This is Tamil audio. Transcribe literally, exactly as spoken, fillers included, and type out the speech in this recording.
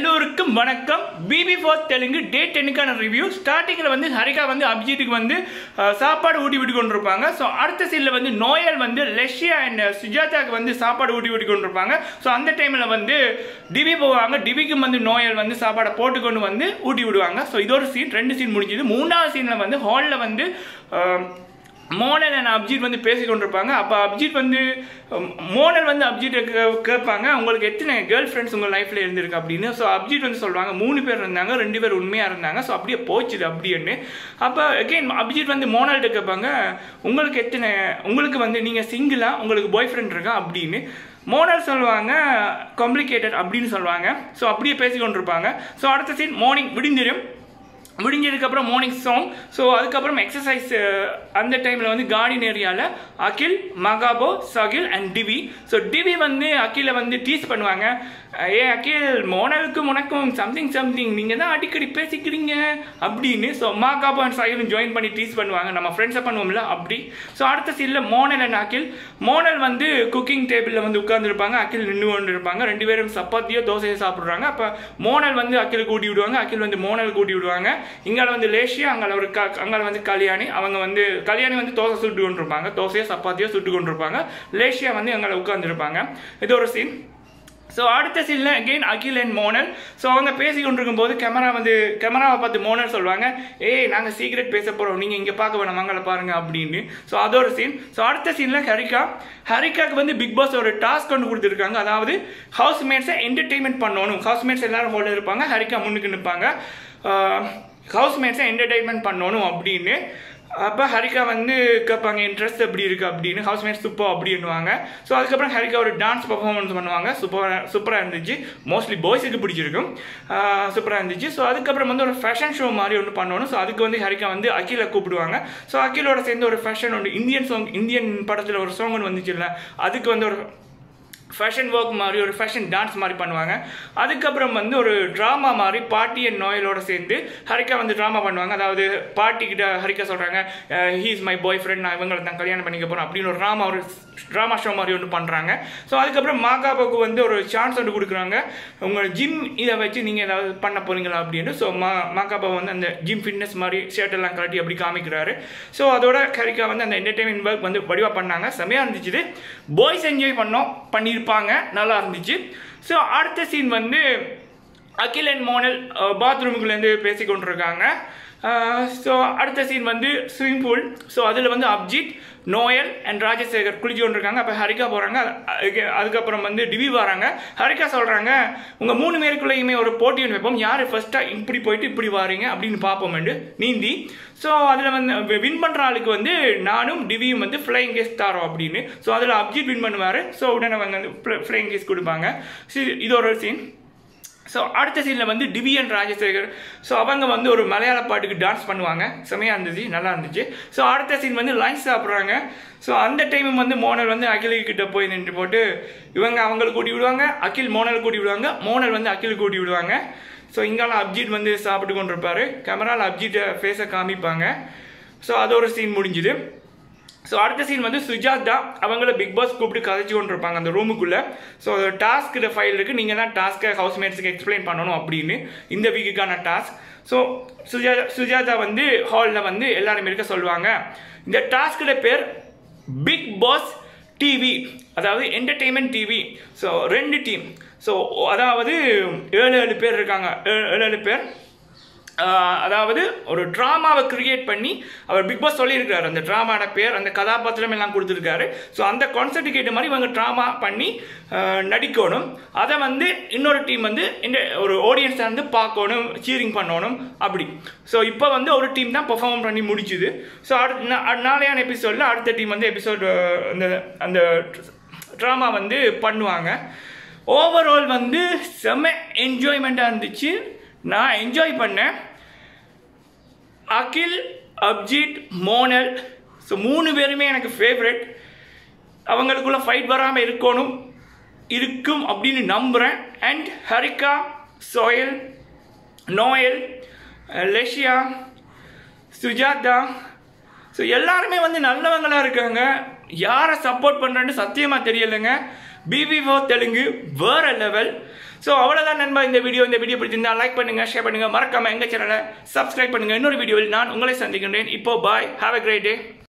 எல்லோருக்கும் வணக்கம். பிபி ஃபோர் தெலுங்கு டே டென்னுக்கான ரிவ்யூ. ஸ்டார்டிங்கில் வந்து ஹரிகா வந்து அபிஜித்துக்கு வந்து சாப்பாடு ஊட்டி விட்டு கொண்டிருப்பாங்க. ஸோ அடுத்த சீனில் வந்து நோயல் வந்து லெஷியா அண்ட் சுஜாதாவுக்கு வந்து சாப்பாடு ஊட்டி விட்டு கொண்டிருப்பாங்க. ஸோ அந்த டைமில் வந்து டிவி போவாங்க. டிவிக்கும் வந்து நோயல் வந்து சாப்பாடை போட்டுக்கொண்டு வந்து ஊட்டி விடுவாங்க. ஸோ இது ஒரு சீன், ரெண்டு சீன் முடிஞ்சது. மூணாவது சீனில் வந்து ஹாலில் வந்து மோனல் அண்ட் அபிஜித் வந்து பேசி கொண்டிருப்பாங்க. அப்போ அபிஜித் வந்து மோனல் வந்து அபிஜித்தை கேட்பாங்க, உங்களுக்கு எத்தனை கேர்ள் ஃப்ரெண்ட்ஸ் உங்கள் லைஃப்பில் இருந்திருக்கு அப்படின்னு. ஸோ அபிஜித் வந்து சொல்லுவாங்க மூணு பேர் இருந்தாங்க, ரெண்டு பேர் உண்மையாக இருந்தாங்க. ஸோ அப்படியே போச்சுது அப்படின்னு. அப்போ அகெயின் அபிஜித் வந்து மோனல்கிட்ட கேட்பாங்க, உங்களுக்கு எத்தனை உங்களுக்கு வந்து நீங்கள் சிங்கிளா, உங்களுக்கு பாய் ஃப்ரெண்ட் இருக்கா அப்படின்னு. மோனல் சொல்லுவாங்க காம்ப்ளிகேட்டட் அப்படின்னு சொல்லுவாங்க. ஸோ அப்படியே பேசி கொண்டிருப்பாங்க. ஸோ அடுத்த சீன் மார்னிங் விடிஞ்சிடும். முடிஞ்சதுக்கப்புறம் மார்னிங் சாங். ஸோ அதுக்கப்புறம் எக்ஸசைஸ். அந்த டைமில் வந்து கார்டன் ஏரியாவில் அகில், மகாபோ, சகில் அண்ட் டிவி. ஸோ டிவி வந்து அகிலை வந்து டீஸ் பண்ணுவாங்க. ஏ அகில், மோனலுக்கும் உனக்கும் சம்திங் சம்திங் நீங்கள் தான் அடிக்கடி பேசிக்கிறீங்க அப்படின்னு. ஸோ மகாபோ அண்ட் சகிலும் ஜாயின் பண்ணி டீஸ் பண்ணுவாங்க, நம்ம ஃப்ரெண்ட்ஸை பண்ணுவோம்ல அப்படி. ஸோ அடுத்த சீனில் மோனல் அண்ட் அகில். மோனல் வந்து குக்கிங் டேபிளில் வந்து உட்காந்துருப்பாங்க, அகில் நின்று கொண்டு இருப்பாங்க. ரெண்டு பேரும் சப்பாத்தியோ தோசையோ சாப்பிட்றாங்க. அப்போ மோனல் வந்து அகில் கூட்டி விடுவாங்க, அகில் வந்து மோனல் கூட்டி விடுவாங்க. இங்கால வந்து லேஷியா, அங்கால ஒரு அங்கால வந்து கல்யாணி. அவங்க வந்து கல்யாணி வந்து தோசை சுட்டு கொண்டிருப்பாங்க, தோசையோ சப்பாத்தியோ சுட்டு கொண்டிருப்பாங்க. லேஷியா வந்து அங்கால உட்காந்துருப்பாங்க. இது ஒரு சீன். ஸோ அடுத்த சீனில் again Akhil and Monal. So அவங்க பேசி கொண்டிருக்கும் போது கேமரா வந்து கேமராவை பார்த்து மோனல் சொல்லுவாங்க, ஏய் நாங்கள் சீக்ரெட் பேச போகிறோம், நீங்கள் இங்கே பார்க்க வேணாம், மங்களை பாருங்க அப்படின்னு. ஸோ அது ஒரு சீன். ஸோ அடுத்த சீனில் ஹரிகா. ஹரிகாவுக்கு வந்து பிக் பாஸ் ஒரு டாஸ்க் கொண்டு கொடுத்துருக்காங்க. அதாவது ஹவுஸ் மேட்ஸை என்டர்டெயின்மெண்ட் பண்ணணும். ஹவுஸ் மேட்ஸ் எல்லாரும் ஹோல்ல இருப்பாங்க, ஹரிகா முன்னுக்கு நிற்பாங்க. ஹவுஸ் மேட்ஸை என்டர்டெயின்மெண்ட் பண்ணணும் அப்படின்னு. அப்போ ஹரிகா வந்து கேட்பாங்க இன்ட்ரெஸ்ட் எப்படி இருக்குது அப்படின்னு. ஹவுஸ் மேட்ஸ் சூப்பர் அப்படின்னுவாங்க. ஸோ அதுக்கப்புறம் ஹரிகா ஒரு டான்ஸ் பர்ஃபார்மன்ஸ் பண்ணுவாங்க. சூப்பராக சூப்பராக இருந்துச்சு. மோஸ்ட்லி பாய்ஸுக்கு பிடிச்சிருக்கும். சூப்பராக இருந்துச்சு. ஸோ அதுக்கப்புறம் வந்து ஒரு ஃபேஷன் ஷோ மாதிரி ஒன்று பண்ணணும். ஸோ அதுக்கு வந்து ஹரிகா வந்து அகிலை கூப்பிடுவாங்க. ஸோ அகிலோட சேர்ந்து ஒரு ஃபேஷன் ஒன்று, இந்தியன் சாங், இந்தியன் படத்தில் ஒரு சாங் ஒன்று வந்துச்சு இல்லை, அதுக்கு வந்து ஒரு ஃபேஷன் ஒர்க் மாதிரி ஒரு ஃபேஷன் டான்ஸ் மாதிரி பண்ணுவாங்க. அதுக்கப்புறம் வந்து ஒரு ட்ராமா மாதிரி பாட்டி அண்ட் நோயலோட சேர்ந்து ஹரிகா வந்து ட்ராமா பண்ணுவாங்க. அதாவது பாட்டிக்கிட்ட ஹரிகா சொல்கிறாங்க, he is my boyfriend, நான் இவங்களை தான் கல்யாணம் பண்ணிக்க போகிறேன் அப்படின்னு ஒரு ட்ராமா ஒரு ட்ராமா ஷோ மாதிரி ஒன்று பண்ணுறாங்க. ஸோ அதுக்கப்புறம் மாகாபாவுக்கு வந்து ஒரு சான்ஸ் ஒன்று கொடுக்குறாங்க, உங்கள் ஜிம் இதை வச்சு நீங்கள் ஏதாவது பண்ண போகிறீங்களா அப்படின்னு. ஸோ மா மாகாபா வந்து அந்த ஜிம் ஃபிட்னஸ் மாதிரி ஷர்ட்டெல்லாம் கட்டி அப்படி காமிக்கிறாரு. ஸோ அதோட ஹரிகா வந்து அந்த என்டர்டெயின்மெண்ட் ஒர்க் வந்து வடிவாக பண்ணாங்க. செமையாக இருந்துச்சு. பாய்ஸ் என்ஜாய் பண்ணோம், பண்ணியிருப்பாங்க, நல்லா இருந்துச்சு. ஸோ அடுத்த சீன் வந்து அகில் அண்ட் மோனல் பாத்ரூமுக்குள்ளேருந்து பேசி கொண்டிருக்காங்க. ஸோ அடுத்த சீன் வந்து ஸ்விமிங் பூல். ஸோ அதில் வந்து அபிஜித், நோயல் அண்ட் ராஜசேகர் குளிச்சு கொண்டிருக்காங்க. அப்போ ஹரிகா போகிறாங்க. அதுக்கப்புறம் வந்து டிவி வராங்க. ஹரிகா சொல்கிறாங்க, உங்கள் மூணு பேருக்குள்ளேயுமே ஒரு போட்டி ஒன்று வைப்போம், யார் ஃபர்ஸ்ட்டாக இப்படி போயிட்டு இப்படி வாரீங்க அப்படின்னு பார்ப்போம் நீந்தி. ஸோ அதில் வந்து வின் பண்ணுற ஆளுக்கு வந்து நானும் டிவியும் வந்து ஃப்ளைங் கேஸ் தரோம் அப்படின்னு. ஸோ அதில் அபிஜித் வின் பண்ணுவார். ஸோ உடனே அவங்க வந்து ஃப்ளைங் கேஸ் கொடுப்பாங்க. இது ஒரு சீன். ஸோ அடுத்த சீனில் வந்து டிவி அண்ட் ராஜசேகர். ஸோ அவங்க வந்து ஒரு மலையாள பாட்டுக்கு டான்ஸ் பண்ணுவாங்க. செமையாக இருந்துச்சு, நல்லா இருந்துச்சு. ஸோ அடுத்த சீன் வந்து லஞ்ச் சாப்பிட்றாங்க. ஸோ அந்த டைமும் வந்து மோனல் வந்து அகில்கிட்ட போய் நின்று போட்டு இவங்க அவங்களுக்கு கூட்டி விடுவாங்க, அகில் மோனல் கூட்டி விடுவாங்க, மோனல் வந்து அகில் கூட்டி விடுவாங்க. ஸோ இங்கால அபிஜித் வந்து சாப்பிட்டு கொண்டு இருப்பார். கேமராவில் அபிஜித்தை ஃபேஸை காமிப்பாங்க. ஸோ அது ஒரு சீன் முடிஞ்சுது. ஸோ அடுத்த சீன் வந்து சுஜாதா அவங்கள பிக் பாஸ் கூப்பிட்டு கதைச்சு கொண்டு இருப்பாங்க அந்த ரூமுக்குள்ளே. ஸோ டாஸ்க் ஃபைல் இருக்குது, நீங்கள் தான் டாஸ்க்கை ஹவுஸ் மேட்ஸுக்கு எக்ஸ்பிளைன் பண்ணணும் அப்படின்னு, இந்த வீக்குக்கான டாஸ்க். ஸோ சுஜாதா சுஜாதா வந்து ஹாலில் வந்து எல்லாருமே இருக்க சொல்லுவாங்க. இந்த டாஸ்கோட பேர் பிக் பாஸ் டிவி, அதாவது என்டர்டெயின்மெண்ட் டிவி. ஸோ ரெண்டு டீம். ஸோ அதாவது ஏழு ஏழு பேர் இருக்காங்க, ஏழு ஏழு பேர். அதாவது ஒரு ட்ராமாவை கிரியேட் பண்ணி அவர் பிக் பாஸ் சொல்லியிருக்காரு, அந்த ட்ராமாவோட பேர், அந்த கதாபாத்திரம் எல்லாம் கொடுத்துருக்காரு. ஸோ அந்த கான்செப்ட்டுக்கு ஏற்ற மாதிரி இவங்க ட்ராமா பண்ணி நடிக்கணும். அதை வந்து இன்னொரு டீம் வந்து இந்த ஒரு ஆடியன்ஸை வந்து பார்க்கணும், சீரிங் பண்ணணும் அப்படி. ஸோ இப்போ வந்து ஒரு டீம் தான் பெர்ஃபார்ம் பண்ணி முடிச்சுது. ஸோ அடுத்த நாளையான எபிசோடில் அடுத்த டீம் வந்து எபிசோடு அந்த அந்த ட்ராமா வந்து பண்ணுவாங்க. ஓவரால் வந்து செம்ம என்ஜாய்மெண்ட்டாக இருந்துச்சு. நான் என்ஜாய் பண்ணேன். அகில், அபிஜித், மோனல், ஸோ மூணு பேருமே எனக்கு ஃபேவரட். அவங்களுக்குள்ள ஃபைட் வராமல் இருக்கணும் இருக்கும் அப்படின்னு நம்புகிறேன். அண்ட் ஹரிகா, சோயல், நோயல், லெஷியா, சுஜாதா, ஸோ எல்லாருமே வந்து நல்லவங்களாக இருக்காங்க. யாரை சப்போர்ட் பண்ணுறேன்னு சத்தியமாக தெரியலைங்க. பிபி ஃபோர் தெலுங்கு வேற லெவல். ஸோ அவ்வளோதான் நண்பா இந்த வீடியோ. இந்த வீடியோ பிடிச்சிருந்தா லைக் பண்ணுங்க, ஷேர் பண்ணுங்க, மறக்காம எங்க சேனலை சப்ஸ்கிரைப் பண்ணுங்க. இன்னொரு வீடியோவில் நான் உங்களை சந்திக்கின்றேன். இப்போ bye, have a great day.